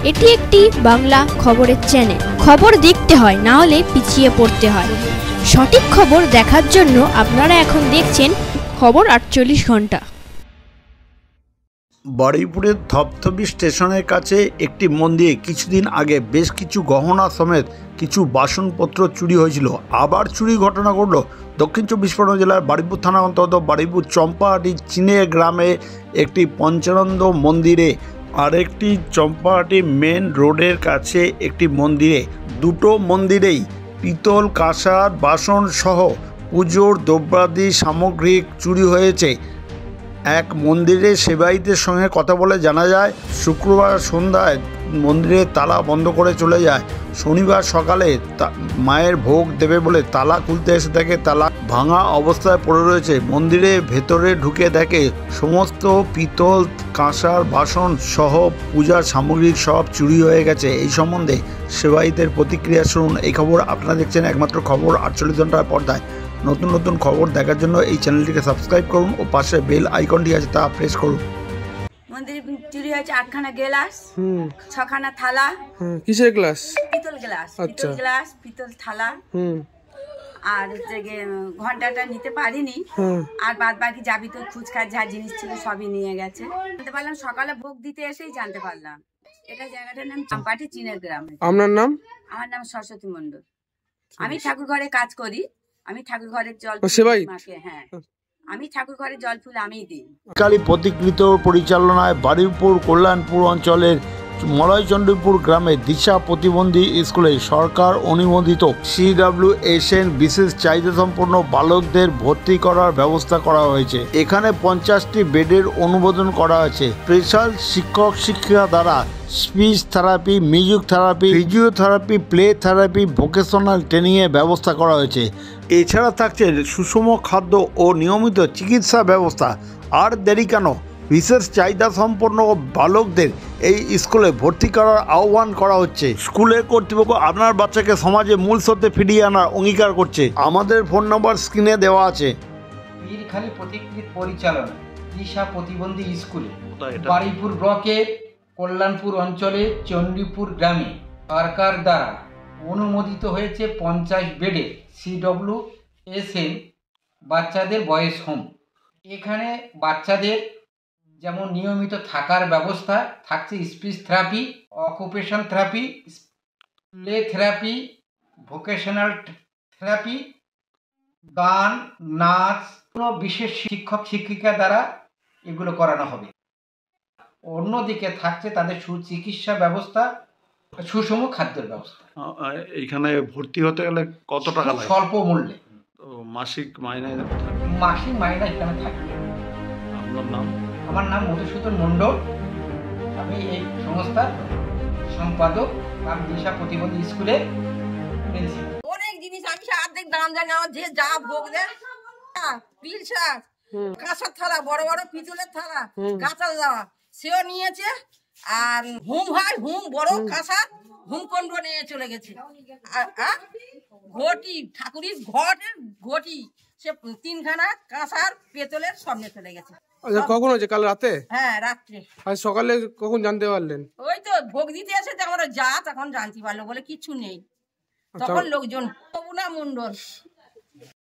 এটি একটি বাংলা খবরের চ্যানেল। খবর দেখতে হয়, না হলে পিছিয়ে পড়তে হয়। সঠিক খবর দেখার জন্য আপনারা এখন দেখছেন খবর 48 ঘন্টা। বারুইপুরের ধপধপি স্টেশনের কাছে একটি মন্দিরে কিছুদিন আগে বেশ কিছু গহনা সমেত কিছু বাসনপত্র চুরি হয়েছিল। আবার চুরি ঘটনা ঘটল দক্ষিণ 24 পরগনা জেলার বারুইপুর থানা অন্তর্গত বারুইপুর চম্পাহাটি চীনের গ্রামে একটি পঞ্চানন্দ মন্দিরে, আরেকটি চম্পাহাটি মেন রোডের কাছে একটি মন্দিরে। দুটো মন্দিরেই পিতল, কাঁসার বাসন সহ পুজোর দ্রব্যাদি সামগ্রী চুরি হয়েছে। এক মন্দিরের সেবায়িতের সঙ্গে কথা বলে জানা যায়, শুক্রবার সন্ধ্যায় মন্দিরের তালা বন্ধ করে চলে যায়। শনিবার সকালে মায়ের ভোগ দেবে বলে তালা খুলতে এসে দেখে তালা ভাঙা অবস্থায় পড়ে রয়েছে। মন্দিরের ভেতরে ঢুকে দেখে সমস্ত পিতল, কাঁসার বাসন সহ পূজার সামগ্রী সব চুরি হয়ে গেছে। এই সম্বন্ধে সেবায়িতের প্রতিক্রিয়া শুনুন। এই খবর আপনারা দেখছেন একমাত্র খবর 48 ঘন্টার পর্দায়। নতুন নতুন খবর দেখার জন্য এই চ্যানেলটিকে সাবস্ক্রাইব করুন ও পাশে বেল আইকনটি আছে তা প্রেস করুন। মন্দিরে চুরি হয়েছে 8খানা গ্লাস, 6খানা থালা। কিসের গ্লাস? পিতল গ্লাস। পিতল গ্লাস, পিতল থালা। আর হচ্ছে ঘন্টাটা নিতে পারিনি। আর বাদ বাকি যাবিত ফুচকার যা জিনিস ছিল সবই নিয়ে গেছে। জানতে পারলাম সকালে ভোগ দিতে এসেই জানতে পারলাম। এটা জায়গাটার নাম চম্পাহাটি চীনের গ্রাম। আপনার নাম? আমার নাম সরস্বতী মণ্ডল। আমি ঠাকুর ঘরে কাজ করি। আমি ঠাকুর ঘরের জল মাকে, হ্যাঁ, আমি ঠাকুর ঘরের জল ফুল আমিই দিই। কালী প্রতিকৃত পরিচালনায় বারুইপুর কল্যাণপুর অঞ্চলের মলয়চণ্ডীপুর গ্রামে দিশা প্রতিবন্ধী স্কুলে সরকার অনুমোদিত CWSN বিশেষ চাহিদা সম্পন্ন বালকদের ভর্তি করার ব্যবস্থা করা হয়েছে। এখানে 50টি বেডের অনুমোদন করা হয়েছে। স্পেশাল শিক্ষক শিক্ষিকা দ্বারা speech therapy, music therapy, physiotherapy, play therapy, vocational ট্রেনিংয়ের ব্যবস্থা করা হয়েছে। এছাড়া থাকছে সুষম খাদ্য ও নিয়মিত চিকিৎসা ব্যবস্থা। আর দেরি কেন, বিশেষ চাহিদা সম্পন্ন বালকদের এই স্কুলে ভর্তি করার আহ্বান করা হচ্ছে। স্কুলের কর্তৃপক্ষ আপনার বাচ্চাকে সমাজে মূল স্রোতে ফিরিয়ে আনার অঙ্গীকার করছে। আমাদের ফোন নম্বর স্ক্রিনে দেওয়া আছে। পীরখালী প্রতিকৃত পরিচালনা দিশা প্রতিবন্ধী স্কুলে বারুইপুর ব্লকের কল্যাণপুর অঞ্চলে চণ্ডীপুর গ্রামে সরকার দ্বারা অনুমোদিত হয়েছে 50 বেডের CWSN বাচ্চাদের বয়েজ হোম। এখানে বাচ্চাদের যেমন নিয়মিত থাকার ব্যবস্থা থাকছে, speech therapy, occupation therapy, play therapy, vocational therapy, গান, নাচ, কোনো বিশেষ শিক্ষক শিক্ষিকা দ্বারা এগুলো করানো হবে। অন্যদিকে থাকছে তাদের সুচিকিৎসা ব্যবস্থা, সুষম খাদ্যের ব্যবস্থা। এখানে ভর্তি হতে গেলে কত টাকা লাগে? স্বল্প মূল্যে। তো মাসিক মাইনে? মাসিক মাইনে এখানে থাকে। আপনার নাম? আমার নাম মধুসূদন মণ্ডল। আমি এই সংস্থার সম্পাদক। আমি দিশা প্রতিবন্ধী স্কুলে প্রিন্সিপাল। অনেক জিনিস আমি অর্ধেক দাম জানি, আমার যে যা ভোগ দেয়, পিল শাক, কাঁসার থালা, বড় বড় পিতলের থালা, গাঁচাল দেওয়া সেও নিয়েছে। আর হুম হয়, হুম বড় কাঁসার হুম কন্ড নিয়ে চলে গেছে। ঘটি, ঠাকুরের ঘটের ঘটি, সে 3খানা কাঁসার পেতলের সামনে চলে গেছে। আচ্ছা, কখন হয়েছে? কাল রাতে? হ্যাঁ, রাত্রে। আর সকালে কখন জানতে পারলেন? ওই তো ভোগ দিতে এসে আমরা যা তখন জানতে পারলো, বলে কিছু নেই। তখন লোকজন। তবুনা মণ্ডল।